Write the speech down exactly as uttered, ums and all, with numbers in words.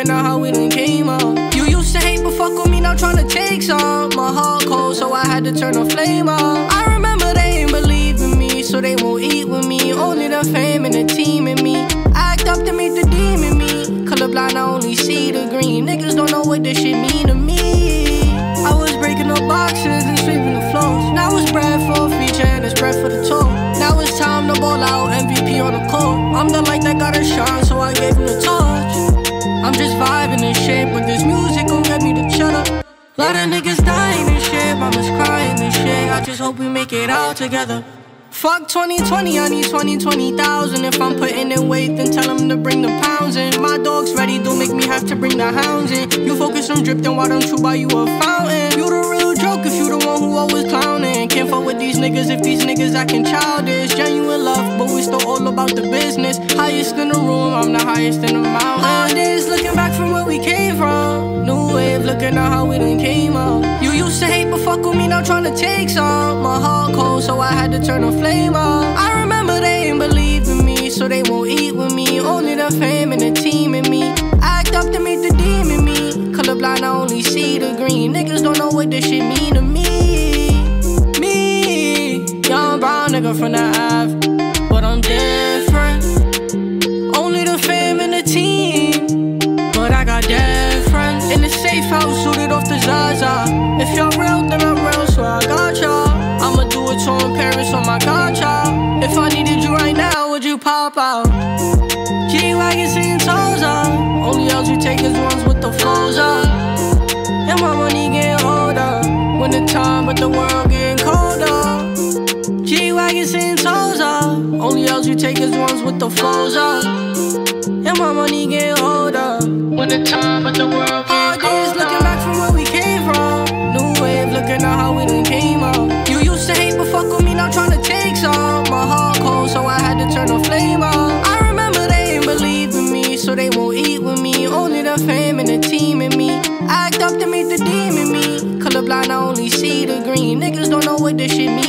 looking at how we done came up. You used to hate but fuck with me, now tryna take some. My heart cold, so I had to turn the flame up. I remember they ain't believe in me, so they won't eat with me. Only the fame and the team in me. Act up to meet the demon in me. Colorblind, I only see the green. Niggas don't know what this shit mean to me. I was breaking up boxes and sweeping the floors. Now it's bread for a feature and it's bread for the tour. Now it's time to ball out, M V P on the court. I'm the light that gotta shine, so I gave him the torch. I'm just vibing and shit, but this music gon' get me to shut up. Lot of niggas dying and shit, mama's crying and shit. I just hope we make it out together. Fuck twenty twenty, I need twenty, twenty thousand. If I'm putting in weight, then tell them to bring the pounds in. My dog's ready, don't make me have to bring the hounds in. You focus on drip, then why don't you buy you a fountain? You the real joke if you the one who always clowning. Can't fuck with these niggas if these niggas acting childish. Genuine love, but we still all about the business. Highest in the room, I'm the highest in the mountain. Nowadays, looking back from where we came from. New wave, looking at how we done came up. You used to hate but fuck with me, now tryna take some. My heart cold, so I had to turn the flame up. I remember they ain't believe in me, so they won't eat with me. Only the fame and the team in me. Act up to meet the demon in me. Colorblind, I only see the green. Niggas don't know what this shit mean to me. Me, young brown nigga from the Ave, but I'm different. Only the fame and the team, but I got dead friends. In the safe house, suited off the Zaza. If y'all real, then I'm real, so I got y'all. I'ma do a tour in Paris on my godchild. If I needed you right now, would you pop out? G-Wagon seeing toes up. Only L's you take is ones with the flows up. And my money getting older. Winter time, but the world getting colder. G-Wagon seeing toes up. Only L's you take is ones with the flows up. And my money getting older. Winter time, but the world getting colder. Looking back from where we came from. New wave, looking at how we done came up. You used to hate but fuck with me, now tryna take some. My heart cold, so I had to turn the flame up. I remember they ain't believe in me, so they won't eat with me. Only the fame and the team in me. Act up to meet the demon in me. Colorblind, I only see the green. Niggas don't know what this shit mean.